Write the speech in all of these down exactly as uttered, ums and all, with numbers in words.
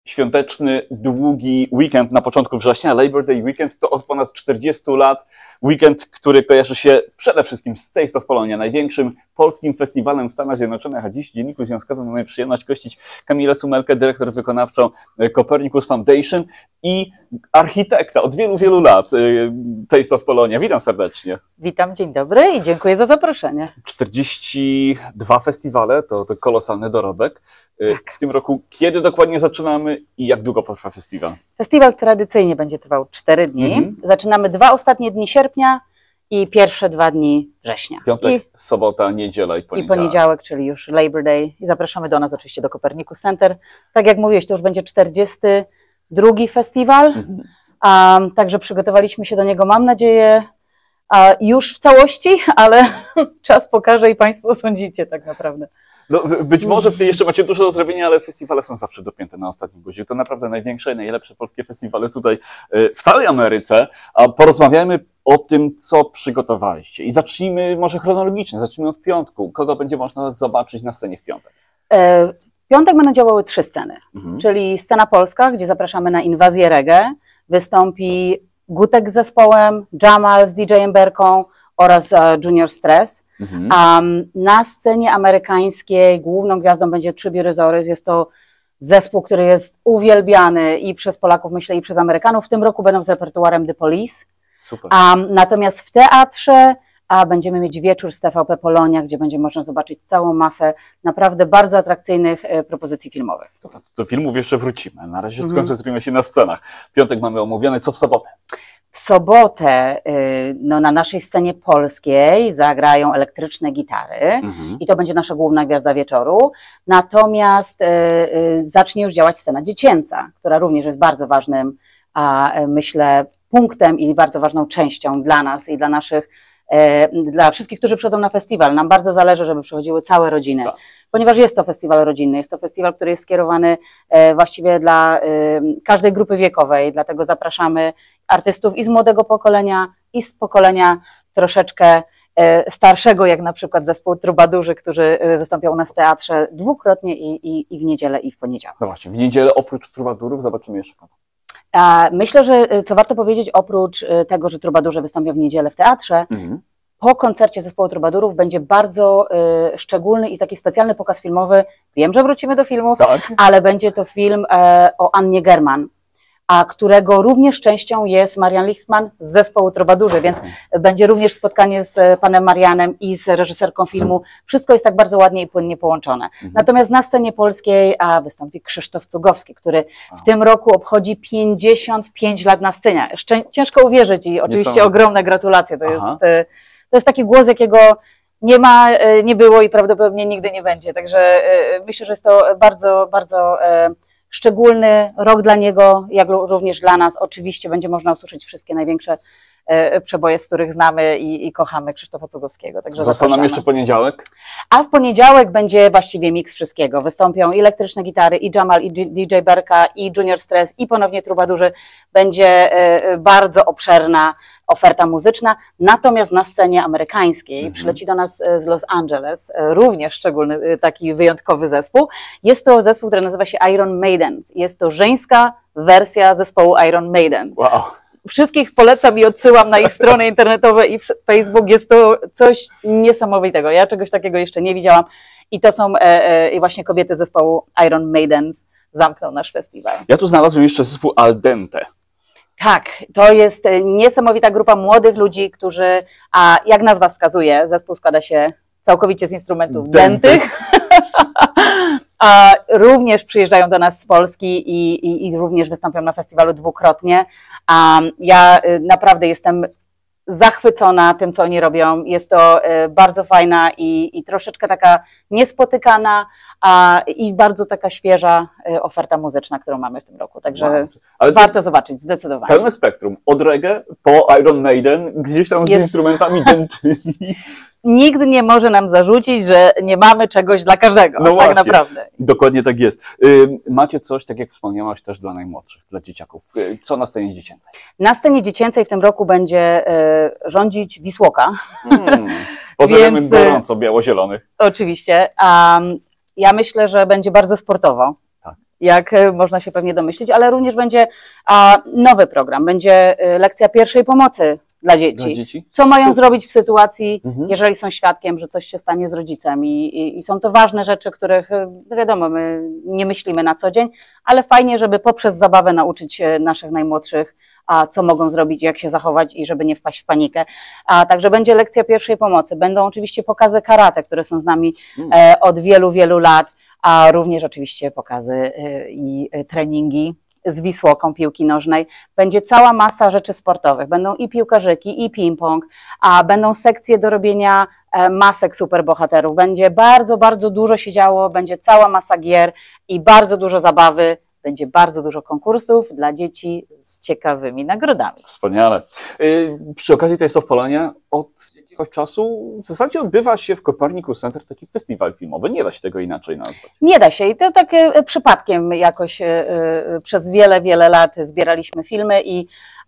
świąteczny, długi weekend na początku września, Labor Day Weekend, to od ponad czterdziestu lat weekend, który kojarzy się przede wszystkim z Taste of Polonia, największym polskim festiwalem w Stanach Zjednoczonych, a dziś w Dzienniku Związkowym mamy przyjemność gościć Kamilę Sumelkę, dyrektor wykonawczą Copernicus Foundation i architekta od wielu, wielu lat Taste of Polonia. Witam serdecznie. Witam, dzień dobry i dziękuję za zaproszenie. czterdzieści dwa festiwale, to, to kolosalny dorobek. Tak. W tym roku kiedy dokładnie zaczynamy i jak długo potrwa festiwal? Festiwal tradycyjnie będzie trwał cztery dni. Mhm. Zaczynamy dwa ostatnie dni sierpnia i pierwsze dwa dni września. Piątek, I, sobota, niedziela i poniedziałek. I poniedziałek, czyli już Labor Day. I zapraszamy do nas oczywiście do Copernicus Center. Tak jak mówiłeś, to już będzie czterdziesty drugi festiwal. Mhm. Um, także przygotowaliśmy się do niego, mam nadzieję, a już w całości, ale czas pokaże i Państwo osądzicie tak naprawdę. No, być może w tej jeszcze macie dużo do zrobienia, ale festiwale są zawsze dopięte na ostatnim guzik. To naprawdę największe i najlepsze polskie festiwale tutaj w całej Ameryce. A porozmawiajmy o tym, co przygotowaliście. I zacznijmy może chronologicznie, zacznijmy od piątku. Kogo będzie można zobaczyć na scenie w piątek? W piątek będą działały trzy sceny, mhm. czyli scena polska, gdzie zapraszamy na inwazję reggae. Wystąpi Gutek z zespołem, Jamal z D J-em Berką oraz Junior Stress. Mhm. Um, na scenie amerykańskiej główną gwiazdą będzie Tribute Resorts. Jest to zespół, który jest uwielbiany i przez Polaków, myślę, i przez Amerykanów. W tym roku będą z repertuarem The Police. Super. Um, natomiast w teatrze a będziemy mieć wieczór z T V P Polonia, gdzie będzie można zobaczyć całą masę naprawdę bardzo atrakcyjnych e, propozycji filmowych. Do, do filmów jeszcze wrócimy. Na razie mhm. skoncentrujemy się na scenach. Piątek mamy omówiony, co w sobotę? W sobotę no, na naszej scenie polskiej zagrają elektryczne gitary mhm. i to będzie nasza główna gwiazda wieczoru. Natomiast y, y, zacznie już działać scena dziecięca, która również jest bardzo ważnym, a, myślę, punktem i bardzo ważną częścią dla nas i dla naszych, y, dla wszystkich, którzy przychodzą na festiwal. Nam bardzo zależy, żeby przychodziły całe rodziny, tak. ponieważ jest to festiwal rodzinny, jest to festiwal, który jest skierowany y, właściwie dla y, każdej grupy wiekowej, dlatego zapraszamy artystów i z młodego pokolenia, i z pokolenia troszeczkę e, starszego, jak na przykład zespół Trubadurzy, którzy wystąpią u nas w teatrze dwukrotnie i, i, i w niedzielę, i w poniedziałek. No właśnie, w niedzielę oprócz Trubadurów zobaczymy jeszcze kogo. A myślę, że co warto powiedzieć, oprócz tego, że Trubadurzy wystąpią w niedzielę w teatrze, mhm. po koncercie zespołu Trubadurów będzie bardzo y, szczególny i taki specjalny pokaz filmowy. Wiem, że wrócimy do filmów, tak. ale będzie to film e, o Annie German, a którego również częścią jest Marian Lichtman z zespołu Trubadurzy, więc będzie również spotkanie z panem Marianem i z reżyserką filmu. Wszystko jest tak bardzo ładnie i płynnie połączone. Mhm. Natomiast na scenie polskiej a wystąpi Krzysztof Cugowski, który w tym roku obchodzi pięćdziesiąt pięć lat na scenie. Jeszcze ciężko uwierzyć i oczywiście ogromne gratulacje. To jest, to jest taki głos, jakiego nie ma, nie było i prawdopodobnie nigdy nie będzie. Także myślę, że jest to bardzo, bardzo szczególny rok dla niego, jak również dla nas. Oczywiście będzie można usłyszeć wszystkie największe e, przeboje, z których znamy i, i kochamy Krzysztofa Cugowskiego. Także został nam jeszcze poniedziałek? A w poniedziałek będzie właściwie miks wszystkiego. Wystąpią i elektryczne gitary, i Jamal, i D J Berka, i Junior Stress, i ponownie Trubadurzy. Będzie e, bardzo obszerna oferta muzyczna, natomiast na scenie amerykańskiej mhm. przyleci do nas z Los Angeles, również szczególny, taki wyjątkowy zespół. Jest to zespół, który nazywa się Iron Maiden. Jest to żeńska wersja zespołu Iron Maiden. Wow. Wszystkich polecam i odsyłam na ich strony internetowe i Facebook. Jest to coś niesamowitego. Ja czegoś takiego jeszcze nie widziałam i to są e, e, właśnie kobiety zespołu Iron Maiden zamkną nasz festiwal. Ja tu znalazłem jeszcze zespół Al Dente. Tak, to jest niesamowita grupa młodych ludzi, którzy, a jak nazwa wskazuje, zespół składa się całkowicie z instrumentów dętych, a również przyjeżdżają do nas z Polski i, i, i również wystąpią na festiwalu dwukrotnie. A ja naprawdę jestem zachwycona tym, co oni robią. Jest to bardzo fajna i, i troszeczkę taka niespotykana a, i bardzo taka świeża oferta muzyczna, którą mamy w tym roku. Także wow. Ale warto zobaczyć, zdecydowanie. Pełne spektrum. Od reggae po Iron Maiden, gdzieś tam z jest... instrumentami dętymi. Nikt nie może nam zarzucić, że nie mamy czegoś dla każdego, no tak właśnie, naprawdę. Dokładnie tak jest. Macie coś, tak jak wspomniałaś, też dla najmłodszych, dla dzieciaków. Co na scenie dziecięcej? Na scenie dziecięcej w tym roku będzie rządzić Wisłoka. Hmm. Pozdrawiamy Więc, gorąco biało-zielonych. Oczywiście. Um, ja myślę, że będzie bardzo sportowo. Tak. jak można się pewnie domyślić, ale również będzie a, nowy program, będzie lekcja pierwszej pomocy dla dzieci. Dla dzieci? Co mają zrobić w sytuacji, mhm. jeżeli są świadkiem, że coś się stanie z rodzicem i, i, i są to ważne rzeczy, których no wiadomo, my nie myślimy na co dzień, ale fajnie, żeby poprzez zabawę nauczyć naszych najmłodszych, a co mogą zrobić, jak się zachować i żeby nie wpaść w panikę. A także będzie lekcja pierwszej pomocy. Będą oczywiście pokazy karate, które są z nami mm. e, od wielu, wielu lat, a również oczywiście pokazy e, i e, treningi z Wisłoką piłki nożnej. Będzie cała masa rzeczy sportowych. Będą i piłkarzyki, i ping-pong, a będą sekcje do robienia e, masek superbohaterów. Będzie bardzo, bardzo dużo się działo, będzie cała masa gier i bardzo dużo zabawy. Będzie bardzo dużo konkursów dla dzieci z ciekawymi nagrodami. Wspaniale. Yy, przy okazji Taste of Polonia od jakiegoś czasu w zasadzie odbywa się w Copernicus Center taki festiwal filmowy. Nie da się tego inaczej nazwać. Nie da się i to tak yy, przypadkiem jakoś yy, przez wiele, wiele lat zbieraliśmy filmy i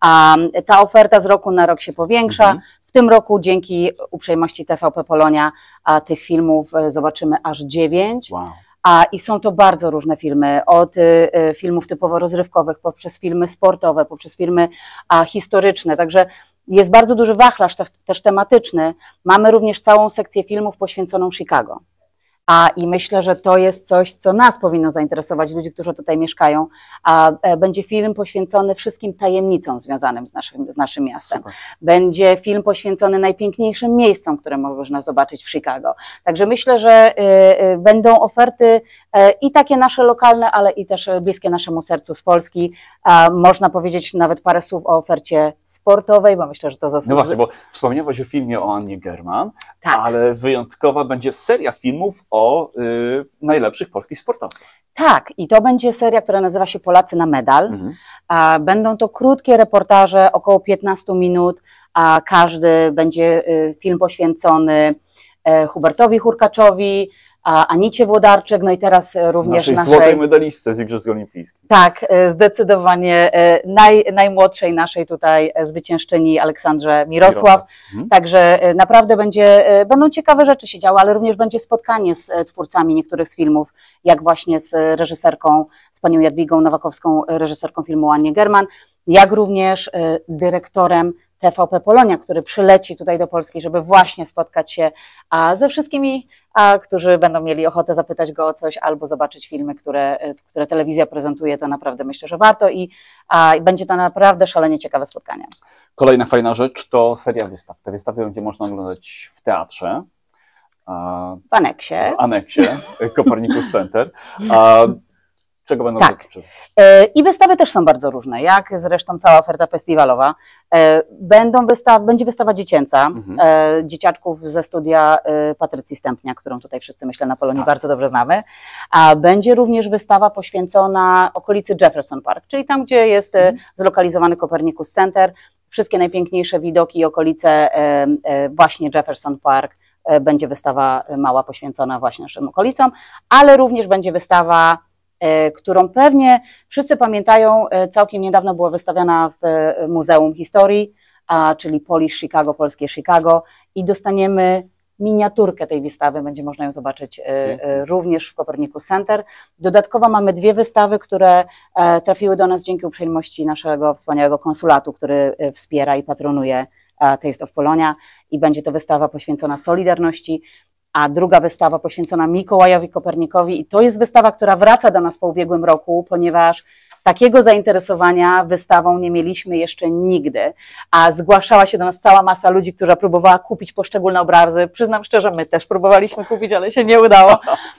yy, ta oferta z roku na rok się powiększa. Mhm. W tym roku dzięki uprzejmości T V P Polonia a tych filmów yy, zobaczymy aż dziewięć. Wow. A, I są to bardzo różne filmy, od y, y, filmów typowo rozrywkowych, poprzez filmy sportowe, poprzez filmy a, historyczne, także jest bardzo duży wachlarz te, też tematyczny. Mamy również całą sekcję filmów poświęconą Chicago. A, I myślę, że to jest coś, co nas powinno zainteresować, ludzi, którzy tutaj mieszkają. A, e, będzie film poświęcony wszystkim tajemnicom związanym z naszym, z naszym miastem. Super. Będzie film poświęcony najpiękniejszym miejscom, które można zobaczyć w Chicago. Także myślę, że e, e, będą oferty e, i takie nasze lokalne, ale i też bliskie naszemu sercu z Polski. A, można powiedzieć nawet parę słów o ofercie sportowej, bo myślę, że to zasługuje. No właśnie, bo wspomniałaś o filmie o Annie German, tak. ale wyjątkowa będzie seria filmów o o y, najlepszych polskich sportowcach. Tak, i to będzie seria, która nazywa się Polacy na medal. Mhm. A, będą to krótkie reportaże, około piętnaście minut, a każdy będzie y, film poświęcony y, Hubertowi Hurkaczowi, a Anicie Włodarczyk, no i teraz również naszej, naszej złotej medalistce z Igrzysk Olimpijskich. Tak, zdecydowanie naj, najmłodszej naszej tutaj zwyciężczyni Aleksandrze Mirosław. Mhm. Także naprawdę będzie, będą ciekawe rzeczy się działy, ale również będzie spotkanie z twórcami niektórych z filmów, jak właśnie z reżyserką, z panią Jadwigą Nowakowską, reżyserką filmu Annie German, jak również dyrektorem T V P Polonia, który przyleci tutaj do Polski, żeby właśnie spotkać się a, ze wszystkimi, a, którzy będą mieli ochotę zapytać go o coś albo zobaczyć filmy, które, które telewizja prezentuje, to naprawdę myślę, że warto i, a, i będzie to naprawdę szalenie ciekawe spotkanie. Kolejna fajna rzecz to seria wystaw. Te wystawy będzie można oglądać w teatrze. A, w aneksie. W aneksie Copernicus Center. A, czego będą tak. dotyczyły? I wystawy też są bardzo różne, jak zresztą cała oferta festiwalowa. Będą wystaw, będzie wystawa dziecięca, mhm. dzieciaczków ze studia Patrycji Stępnia, którą tutaj wszyscy, myślę, na Polonii tak. bardzo dobrze znamy. A będzie również wystawa poświęcona okolicy Jefferson Park, czyli tam, gdzie jest mhm. zlokalizowany Copernicus Center. Wszystkie najpiękniejsze widoki i okolice właśnie Jefferson Park. Będzie wystawa mała poświęcona właśnie naszym okolicom, ale również będzie wystawa, którą pewnie wszyscy pamiętają, całkiem niedawno była wystawiana w Muzeum Historii, czyli Polish Chicago, Polskie Chicago i dostaniemy miniaturkę tej wystawy, będzie można ją zobaczyć również w Copernicus Center. Dodatkowo mamy dwie wystawy, które trafiły do nas dzięki uprzejmości naszego wspaniałego konsulatu, który wspiera i patronuje Taste of Polonia i będzie to wystawa poświęcona Solidarności, a druga wystawa poświęcona Mikołajowi Kopernikowi i to jest wystawa, która wraca do nas po ubiegłym roku, ponieważ takiego zainteresowania wystawą nie mieliśmy jeszcze nigdy, a zgłaszała się do nas cała masa ludzi, która próbowała kupić poszczególne obrazy. Przyznam szczerze, my też próbowaliśmy kupić, ale się nie udało.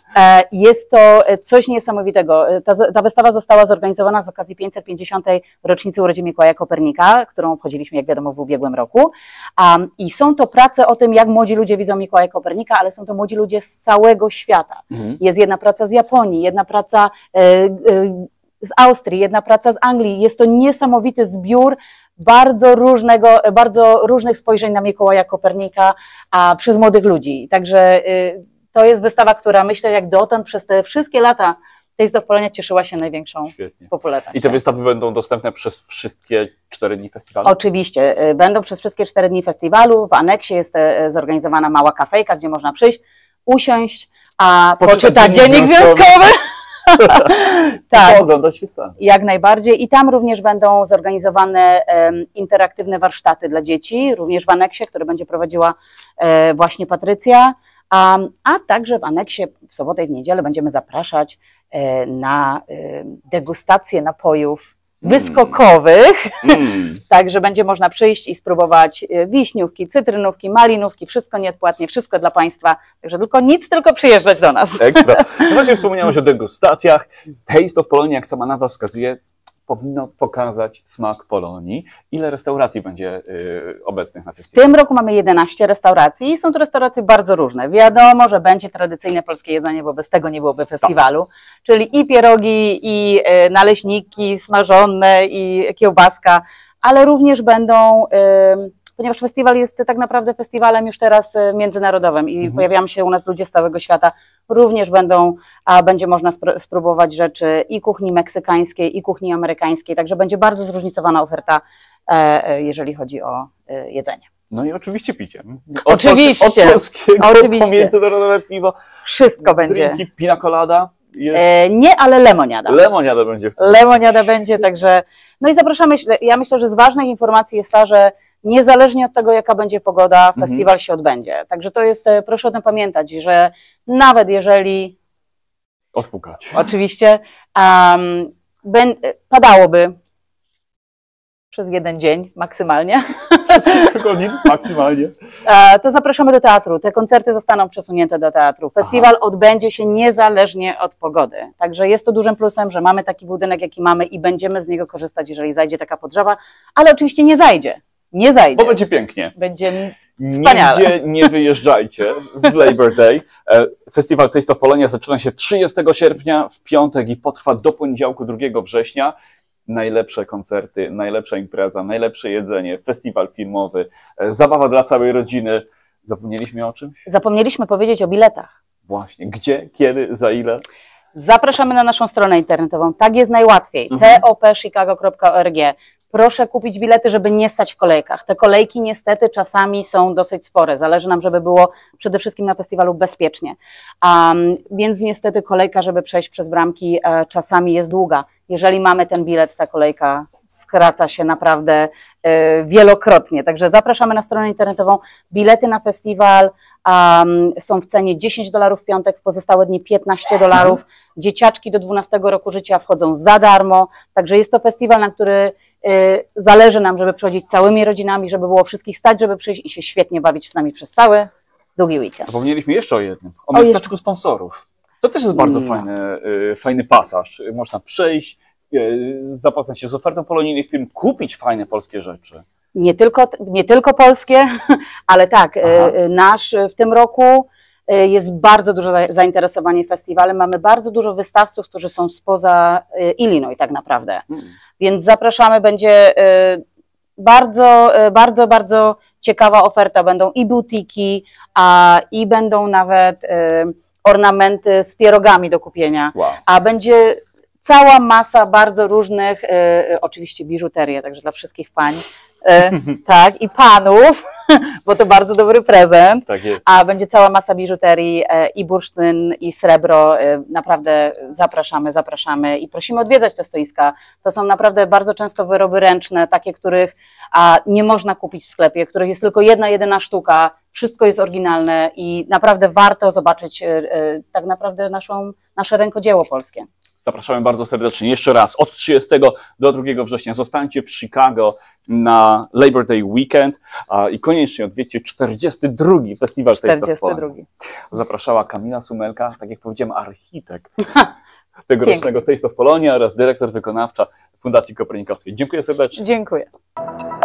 Jest to coś niesamowitego. Ta, ta wystawa została zorganizowana z okazji pięćset pięćdziesiątej rocznicy urodzin Mikołaja Kopernika, którą obchodziliśmy, jak wiadomo, w ubiegłym roku. I są to prace o tym, jak młodzi ludzie widzą Mikołaja Kopernika, ale są to młodzi ludzie z całego świata. Mhm. Jest jedna praca z Japonii, jedna praca z Austrii, jedna praca z Anglii. Jest to niesamowity zbiór bardzo różnego, bardzo różnych spojrzeń na Mikołaja Kopernika a przez młodych ludzi. Także y, to jest wystawa, która myślę, jak dotąd przez te wszystkie lata Taste of Polonia cieszyła się największą Świetnie. popularnością. I te wystawy będą dostępne przez wszystkie cztery dni festiwalu? Oczywiście. Będą przez wszystkie cztery dni festiwalu. W aneksie jest zorganizowana mała kafejka, gdzie można przyjść, usiąść, a poczytać dziennik związkowy. Tak, oglądać wystawy. jak najbardziej. I tam również będą zorganizowane um, interaktywne warsztaty dla dzieci, również w aneksie, które będzie prowadziła e, właśnie Patrycja. Um, a także w aneksie w sobotę i w niedzielę będziemy zapraszać e, na e, degustację napojów wyskokowych, mm. Także będzie można przyjść i spróbować wiśniówki, cytrynówki, malinówki, wszystko nieodpłatnie, wszystko dla Państwa, także tylko nic, tylko przyjeżdżać do nas. Ekstra. No właśnie wspomniałeś o degustacjach. Taste of Polonia, jak sama nazwa wskazuje, powinno pokazać smak Polonii. Ile restauracji będzie y, obecnych na W festiwalu? tym roku mamy jedenaście restauracji i są to restauracje bardzo różne. Wiadomo, że będzie tradycyjne polskie jedzenie, bo bez tego nie byłoby festiwalu, tak. Czyli i pierogi, i y, naleśniki smażone, i kiełbaska, ale również będą... Y, ponieważ festiwal jest tak naprawdę festiwalem już teraz międzynarodowym i mhm. pojawiają się u nas ludzie z całego świata, również będą, a będzie można spróbować rzeczy i kuchni meksykańskiej, i kuchni amerykańskiej, także będzie bardzo zróżnicowana oferta, jeżeli chodzi o jedzenie. No i oczywiście picie. Od oczywiście. Od polskiego oczywiście. po międzynarodowe piwo. Wszystko będzie. Drinki, pina colada. Jest... E, nie, ale lemoniada. Lemoniada będzie w tym. Lemoniada będzie, także... No i zapraszamy, ja myślę, że z ważnej informacji jest ta, że niezależnie od tego, jaka będzie pogoda, festiwal mhm. się odbędzie. Także to jest, proszę o tym pamiętać, że nawet jeżeli... Odpukać. Oczywiście. Um, ben, padałoby przez jeden dzień maksymalnie. Przez kilka godzin maksymalnie. To zapraszamy do teatru. Te koncerty zostaną przesunięte do teatru. Festiwal Aha. odbędzie się niezależnie od pogody. Także jest to dużym plusem, że mamy taki budynek, jaki mamy i będziemy z niego korzystać, jeżeli zajdzie taka podgrzewa, ale oczywiście nie zajdzie. Nie zajdzie. Bo będzie pięknie. Będzie wspaniale. Nigdzie nie wyjeżdżajcie w Labor Day. Festiwal Taste of Polonia zaczyna się trzydziestego sierpnia w piątek i potrwa do poniedziałku drugiego września. Najlepsze koncerty, najlepsza impreza, najlepsze jedzenie, festiwal filmowy, zabawa dla całej rodziny. Zapomnieliśmy o czymś? Zapomnieliśmy powiedzieć o biletach. Właśnie. Gdzie, kiedy, za ile? Zapraszamy na naszą stronę internetową. Tak jest najłatwiej. Mhm. t o p chicago kropka org. Proszę kupić bilety, żeby nie stać w kolejkach. Te kolejki niestety czasami są dosyć spore. Zależy nam, żeby było przede wszystkim na festiwalu bezpiecznie. Um, więc niestety kolejka, żeby przejść przez bramki, e, czasami jest długa. Jeżeli mamy ten bilet, ta kolejka skraca się naprawdę e, wielokrotnie. Także zapraszamy na stronę internetową. Bilety na festiwal um, są w cenie dziesięć dolarów w piątek, w pozostałe dni piętnaście dolarów. Dzieciaczki do dwunastego roku życia wchodzą za darmo. Także jest to festiwal, na który zależy nam, żeby przychodzić całymi rodzinami, żeby było wszystkich stać, żeby przyjść i się świetnie bawić z nami przez cały długi weekend. Zapomnieliśmy jeszcze o jednym, o, o miasteczku jeszcze... sponsorów. To też jest bardzo no. fajny, fajny pasaż. Można przyjść, zapoznać się z ofertą polonijnych firm, kupić fajne polskie rzeczy. Nie tylko, nie tylko polskie, ale tak, Aha. nasz w tym roku jest bardzo dużo zainteresowanie festiwalem. Mamy bardzo dużo wystawców, którzy są spoza Illinois tak naprawdę. Hmm. Więc zapraszamy, będzie bardzo, bardzo, bardzo ciekawa oferta. Będą i butiki, a i będą nawet ornamenty z pierogami do kupienia. Wow. A będzie cała masa bardzo różnych, oczywiście biżuterię, także dla wszystkich pań. E, tak, i panów, bo to bardzo dobry prezent, tak jest. A będzie cała masa biżuterii e, i bursztyn, i srebro, e, naprawdę zapraszamy, zapraszamy i prosimy odwiedzać te stoiska. To są naprawdę bardzo często wyroby ręczne, takie, których a, nie można kupić w sklepie, których jest tylko jedna, jedyna sztuka, wszystko jest oryginalne i naprawdę warto zobaczyć e, e, tak naprawdę naszą, nasze rękodzieło polskie. Zapraszamy bardzo serdecznie jeszcze raz od trzydziestego do drugiego września. Zostańcie w Chicago na Labor Day Weekend a, i koniecznie odwiedźcie czterdziesty drugi Festiwal Taste of Polonia. Zapraszała Kamila Sumelka, tak jak powiedziałem, architekt tegorocznego Taste of Polonia oraz dyrektor wykonawcza Fundacji Kopernikowskiej. Dziękuję serdecznie. Dziękuję.